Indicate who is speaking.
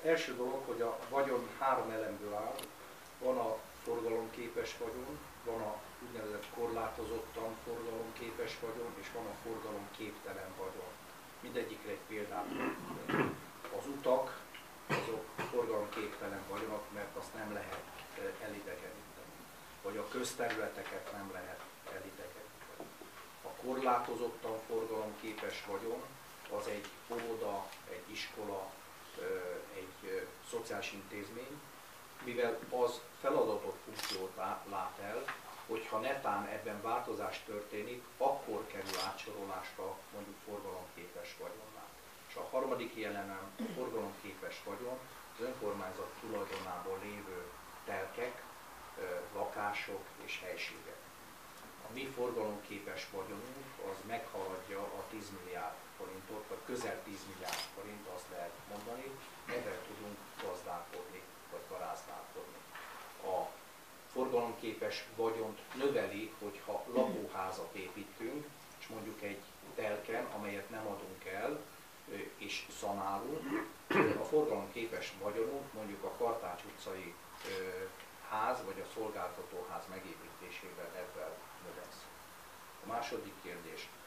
Speaker 1: első dolog, hogy a vagyon három elemből áll. Van a forgalomképes vagyon, van a úgynevezett korlátozottan forgalomképes vagyon, és van a forgalomképtelen vagyon. Mindegyikre egy példát. Az utak, azok forgalomképtelen vagyonok, mert azt nem lehet elidegeníteni. Vagy a közterületeket nem lehet elidegeníteni. A korlátozottan forgalomképes vagyon az egy óvoda, egy iskola, egy szociális intézmény, mivel az feladatot, funkciót lát el, hogyha netán ebben változás történik, akkor kerül átsorolásra mondjuk forgalomképes vagyonnál. És a harmadik jelenem a forgalomképes vagyon az önkormányzat tulajdonában lévő telkek, lakások és helységek. A mi forgalomképes vagyonunk az meghaladja a 10 milliárd forintot, vagy közel 10 milliárd forint, azt lehet mondani, ebben tudunk gazdálkodni, vagy garázdálkodni. A forgalomképes vagyont növeli, hogyha lakóházat építünk, és mondjuk egy telken, amelyet nem adunk el, és szanálunk, a forgalomképes vagyonunk mondjuk a Kartács utcai ház, vagy a szolgáltatóház megépítésével ebben növesz. A második kérdés.